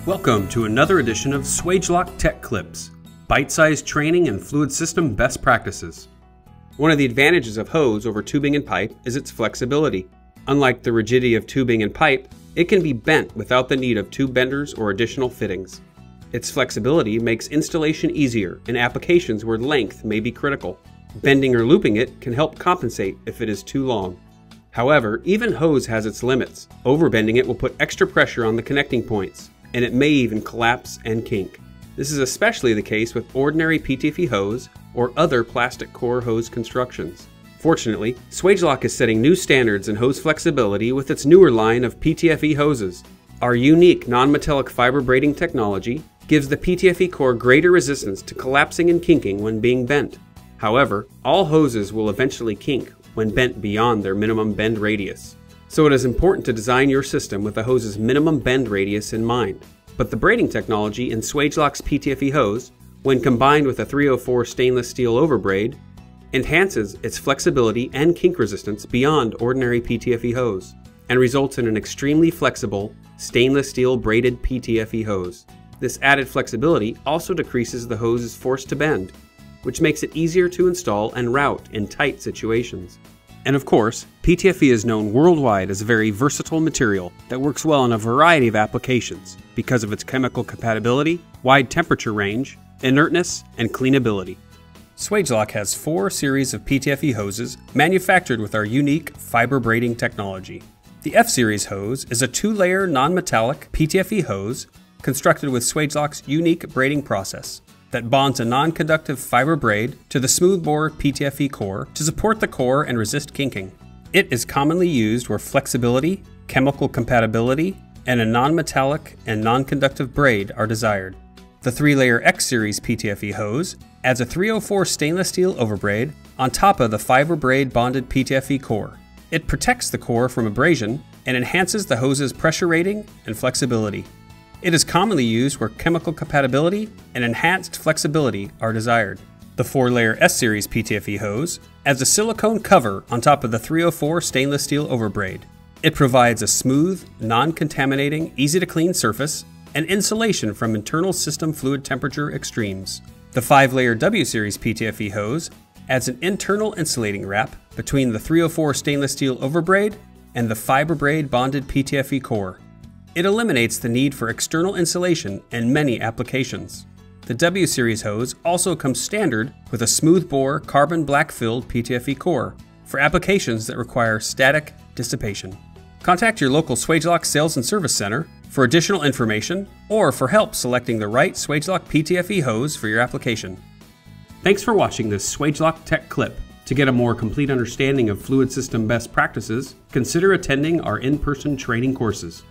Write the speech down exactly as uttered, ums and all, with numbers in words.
Welcome to another edition of Swagelok Tech Clips, bite-sized training and fluid system best practices. One of the advantages of hose over tubing and pipe is its flexibility. Unlike the rigidity of tubing and pipe, it can be bent without the need of tube benders or additional fittings. Its flexibility makes installation easier in applications where length may be critical. Bending or looping it can help compensate if it is too long. However, even hose has its limits. Overbending it will put extra pressure on the connecting points, and it may even collapse and kink. This is especially the case with ordinary P T F E hose or other plastic core hose constructions. Fortunately, Swagelok is setting new standards in hose flexibility with its newer line of P T F E hoses. Our unique non-metallic fiber braiding technology gives the P T F E core greater resistance to collapsing and kinking when being bent. However, all hoses will eventually kink when bent beyond their minimum bend radius. So it is important to design your system with the hose's minimum bend radius in mind. But the braiding technology in Swagelok's P T F E hose, when combined with a three oh four stainless steel overbraid, enhances its flexibility and kink resistance beyond ordinary P T F E hose, and results in an extremely flexible stainless steel braided P T F E hose. This added flexibility also decreases the hose's force to bend, which makes it easier to install and route in tight situations. And of course, P T F E is known worldwide as a very versatile material that works well in a variety of applications because of its chemical compatibility, wide temperature range, inertness, and cleanability. Swagelok has four series of P T F E hoses manufactured with our unique fiber braiding technology. The F series hose is a two-layer non-metallic P T F E hose constructed with Swagelok's unique braiding process that bonds a non-conductive fiber braid to the smoothbore P T F E core to support the core and resist kinking. It is commonly used where flexibility, chemical compatibility, and a non-metallic and non-conductive braid are desired. The three-layer X series P T F E hose adds a three oh four stainless steel overbraid on top of the fiber braid bonded P T F E core. It protects the core from abrasion and enhances the hose's pressure rating and flexibility. It is commonly used where chemical compatibility and enhanced flexibility are desired. The four-layer S series P T F E hose adds a silicone cover on top of the three oh four stainless steel overbraid. It provides a smooth, non-contaminating, easy-to-clean surface and insulation from internal system fluid temperature extremes. The five-layer W series P T F E hose adds an internal insulating wrap between the three oh four stainless steel overbraid and the fiber braid bonded P T F E core. It eliminates the need for external insulation in many applications. The W series hose also comes standard with a smoothbore carbon black-filled P T F E core for applications that require static dissipation. Contact your local Swagelok Sales and Service Center for additional information or for help selecting the right Swagelok P T F E hose for your application. Thanks for watching this Swagelok Tech Clip. To get a more complete understanding of fluid system best practices, consider attending our in-person training courses.